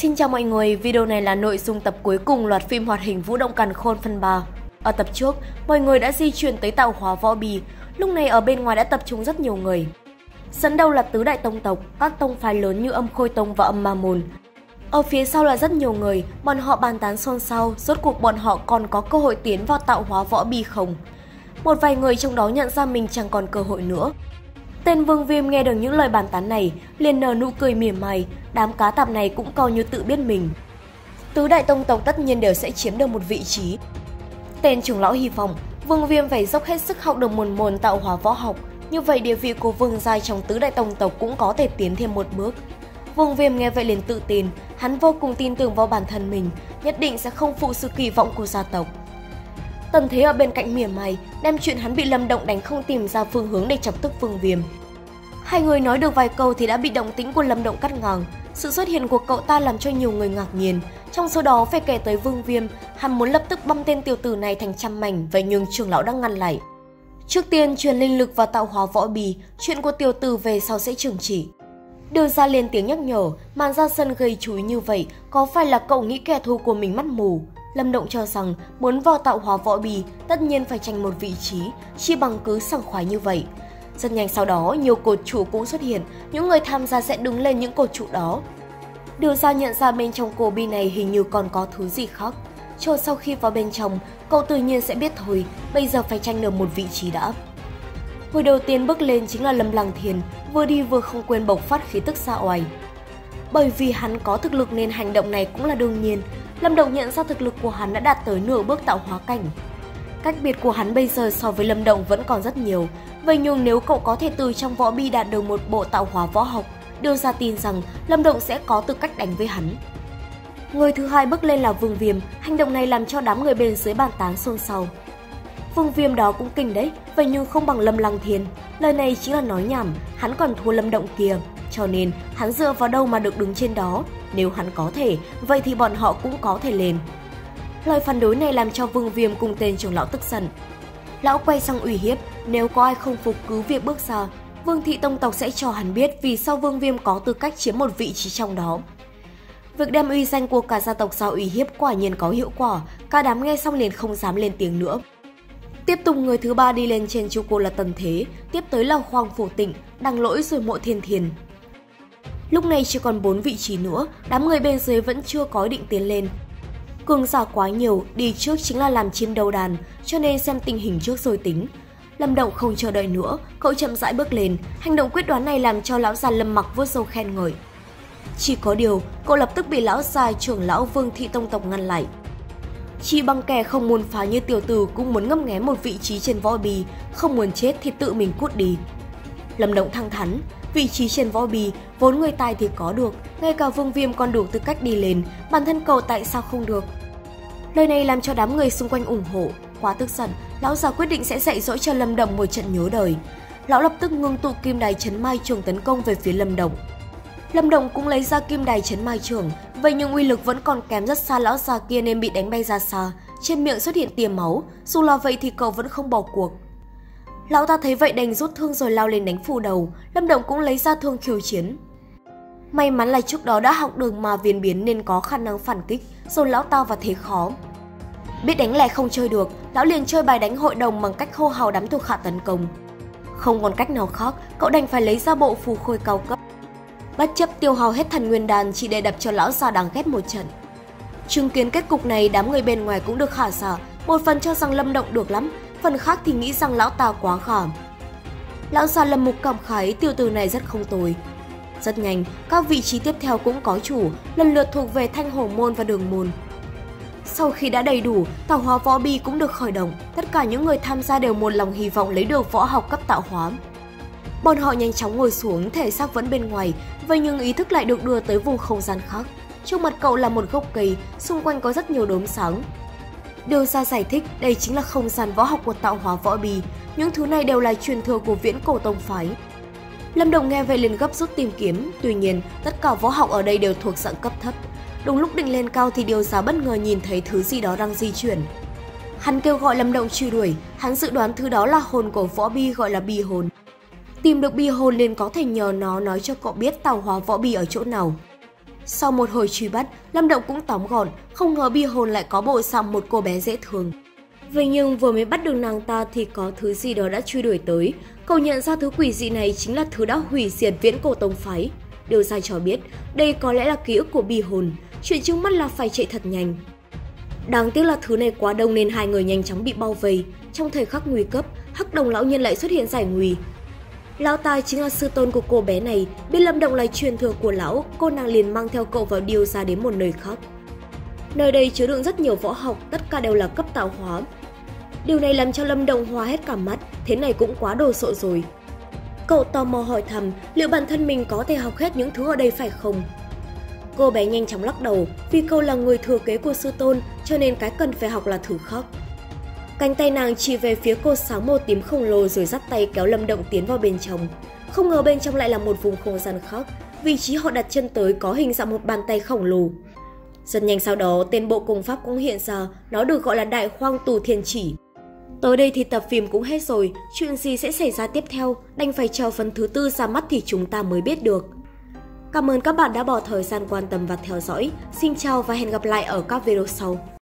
Xin chào mọi người, video này là nội dung tập cuối cùng loạt phim hoạt hình Vũ Động Càn Khôn phần 3. Ở tập trước, mọi người đã di chuyển tới tạo hóa Võ Bì, lúc này ở bên ngoài đã tập trung rất nhiều người. Dẫn đầu là tứ đại tông tộc, các tông phái lớn như Âm Khôi Tông và Âm Ma Môn. Ở phía sau là rất nhiều người, bọn họ bàn tán xôn xao, rốt cuộc bọn họ còn có cơ hội tiến vào tạo hóa Võ Bì không? Một vài người trong đó nhận ra mình chẳng còn cơ hội nữa. Tên Vương Viêm nghe được những lời bàn tán này, liền nở nụ cười mỉa mai, đám cá tạp này cũng coi như tự biết mình. Tứ đại tông tộc tất nhiên đều sẽ chiếm được một vị trí. Tên trưởng lão hy vọng Vương Viêm phải dốc hết sức học được một môn tạo hóa võ học, như vậy địa vị của Vương giai trong tứ đại tông tộc cũng có thể tiến thêm một bước. Vương Viêm nghe vậy liền tự tin, hắn vô cùng tin tưởng vào bản thân mình, nhất định sẽ không phụ sự kỳ vọng của gia tộc. Tần Thế ở bên cạnh mỉa mai, đem chuyện hắn bị Lâm Động đánh không tìm ra phương hướng để chọc tức Vương Viêm. Hai người nói được vài câu thì đã bị động tĩnh của Lâm Động cắt ngang. Sự xuất hiện của cậu ta làm cho nhiều người ngạc nhiên, trong số đó phải kể tới Vương Viêm. Hắn muốn lập tức băm tên tiểu tử này thành trăm mảnh, vậy nhưng trưởng lão đang ngăn lại. Trước tiên truyền linh lực vào tạo hóa Võ Bì, chuyện của tiểu tử về sau sẽ trừng trị. Đưa ra liền tiếng nhắc nhở, màn ra sân gây chúi như vậy, có phải là cậu nghĩ kẻ thù của mình mắt mù? Lâm Động cho rằng muốn vào tạo hóa Võ Bì tất nhiên phải tranh một vị trí, chi bằng cứ sảng khoái như vậy. Rất nhanh sau đó, nhiều cột trụ cũng xuất hiện, những người tham gia sẽ đứng lên những cột trụ đó. Đưa ra nhận ra bên trong cổ bi này hình như còn có thứ gì khác. Cho sau khi vào bên trong, cậu tự nhiên sẽ biết thôi, bây giờ phải tranh được một vị trí đã. Người đầu tiên bước lên chính là Lâm Lăng Thiên, vừa đi vừa không quên bộc phát khí tức xa oai. Bởi vì hắn có thực lực nên hành động này cũng là đương nhiên. Lâm Động nhận ra thực lực của hắn đã đạt tới nửa bước tạo hóa cảnh. Cách biệt của hắn bây giờ so với Lâm Động vẫn còn rất nhiều, vậy nhưng nếu cậu có thể từ trong võ bi đạt được một bộ tạo hóa võ học, đưa ra tin rằng Lâm Động sẽ có tư cách đánh với hắn. Người thứ hai bước lên là Vương Viêm, hành động này làm cho đám người bên dưới bàn tán xôn xao. Vương Viêm đó cũng kinh đấy, vậy nhưng không bằng Lâm Lăng Thiên, lời này chính là nói nhảm, hắn còn thua Lâm Động kia, cho nên hắn dựa vào đâu mà được đứng trên đó, nếu hắn có thể, vậy thì bọn họ cũng có thể lên. Lời phản đối này làm cho Vương Viêm cùng tên trưởng lão tức giận. Lão quay sang uy hiếp, nếu có ai không phục cứ việc bước ra, Vương thị tông tộc sẽ cho hắn biết vì sao Vương Viêm có tư cách chiếm một vị trí trong đó. Việc đem uy danh của cả gia tộc ra uy hiếp quả nhiên có hiệu quả, cả đám nghe xong liền không dám lên tiếng nữa. Tiếp tục người thứ ba đi lên trên trụ cột là Tần Thế, tiếp tới là Hoàng Phủ Tịnh, Đăng Lỗi rồi Mộ Thiên Thiền. Lúc này chỉ còn 4 vị trí nữa, đám người bên dưới vẫn chưa có ý định tiến lên. Cường giả quá nhiều, đi trước chính là làm chim đầu đàn, cho nên xem tình hình trước rồi tính. Lâm Động không chờ đợi nữa, cậu chậm rãi bước lên, hành động quyết đoán này làm cho lão già Lâm Mặc vuốt râu khen ngợi. Chỉ có điều, cậu lập tức bị lão già trưởng lão Vương thị tông tộc ngăn lại. Chỉ bằng kẻ không muốn phá như tiểu tử cũng muốn ngấp nghé một vị trí trên võ bì, không muốn chết thì tự mình cút đi. Lâm Động thẳng thắn, vị trí trên võ bì vốn người tài thì có được, ngay cả Vương Viêm còn đủ tư cách đi lên, bản thân cậu tại sao không được? Lời này làm cho đám người xung quanh ủng hộ. Quá tức giận, lão già quyết định sẽ dạy dỗ cho Lâm Động một trận nhớ đời. Lão lập tức ngưng tụ kim đài chấn mai trường tấn công về phía Lâm Động. Lâm Động cũng lấy ra kim đài chấn mai trường, vậy nhưng uy lực vẫn còn kém rất xa lão già kia nên bị đánh bay ra xa, trên miệng xuất hiện tia máu, dù là vậy thì cậu vẫn không bỏ cuộc. Lão ta thấy vậy đành rút thương rồi lao lên đánh phủ đầu, Lâm Động cũng lấy ra thương khiêu chiến. May mắn là trước đó đã học đường mà viên biến nên có khả năng phản kích, rồi lão ta vào thế khó. Biết đánh lẻ không chơi được, lão liền chơi bài đánh hội đồng bằng cách hô hào đám thuộc hạ tấn công. Không còn cách nào khác, cậu đành phải lấy ra bộ phù khôi cao cấp. Bất chấp tiêu hao hết thần nguyên đan chỉ để đập cho lão già đáng ghét một trận. Chứng kiến kết cục này, đám người bên ngoài cũng được hả xả, một phần cho rằng Lâm Động được lắm, phần khác thì nghĩ rằng lão ta quá khảm. Lão già Lâm Mục cảm khái tiểu tử này rất không tồi. Rất nhanh, các vị trí tiếp theo cũng có chủ, lần lượt thuộc về Thanh Hổ Môn và Đường Môn. Sau khi đã đầy đủ, tạo hóa võ bi cũng được khởi động, tất cả những người tham gia đều một lòng hy vọng lấy được võ học cấp tạo hóa. Bọn họ nhanh chóng ngồi xuống, thể xác vẫn bên ngoài, vậy nhưng ý thức lại được đưa tới vùng không gian khác. Trước mặt cậu là một gốc cây, xung quanh có rất nhiều đốm sáng. Đưa ra giải thích đây chính là không gian võ học của tạo hóa võ bì, những thứ này đều là truyền thừa của Viễn Cổ tông phái. Lâm Động nghe vậy liền gấp rút tìm kiếm, tuy nhiên tất cả võ học ở đây đều thuộc dạng cấp thấp. Đúng lúc định lên cao thì Điều Giá bất ngờ nhìn thấy thứ gì đó đang di chuyển. Hắn kêu gọi Lâm Động truy đuổi, hắn dự đoán thứ đó là hồn của võ bi gọi là bi hồn. Tìm được bi hồn liền có thể nhờ nó nói cho cậu biết tạo hóa võ bi ở chỗ nào. Sau một hồi truy bắt, Lâm Động cũng tóm gọn, không ngờ Bi Hồn lại có bộ dạng một cô bé dễ thương. Vậy nhưng vừa mới bắt được nàng ta thì có thứ gì đó đã truy đuổi tới. Cậu nhận ra thứ quỷ dị này chính là thứ đã hủy diệt Viễn Cổ Tông phái. Điều sai cho biết, đây có lẽ là ký ức của Bi Hồn, chuyện trước mắt là phải chạy thật nhanh. Đáng tiếc là thứ này quá đông nên hai người nhanh chóng bị bao vây. Trong thời khắc nguy cấp, Hắc Đồng lão nhân lại xuất hiện giải nguy. Lão ta chính là sư tôn của cô bé này, biết Lâm Động là truyền thừa của lão, cô nàng liền mang theo cậu vào điêu ra đến một nơi khác. Nơi đây chứa đựng rất nhiều võ học, tất cả đều là cấp tạo hóa. Điều này làm cho Lâm Động hoa hết cả mắt, thế này cũng quá đồ sộ rồi. Cậu tò mò hỏi thầm liệu bản thân mình có thể học hết những thứ ở đây phải không? Cô bé nhanh chóng lắc đầu, vì cậu là người thừa kế của sư tôn, cho nên cái cần phải học là thứ khác. Cánh tay nàng chỉ về phía cột sáng màu tím khổng lồ rồi dắt tay kéo Lâm Động tiến vào bên trong. Không ngờ bên trong lại là một vùng không gian khác, vị trí họ đặt chân tới có hình dạng một bàn tay khổng lồ. Rất nhanh sau đó, tên bộ công pháp cũng hiện ra, nó được gọi là Đại Hoang Tù Thiên Chỉ. Tới đây thì tập phim cũng hết rồi, chuyện gì sẽ xảy ra tiếp theo, đành phải chờ phần thứ 4 ra mắt thì chúng ta mới biết được. Cảm ơn các bạn đã bỏ thời gian quan tâm và theo dõi. Xin chào và hẹn gặp lại ở các video sau.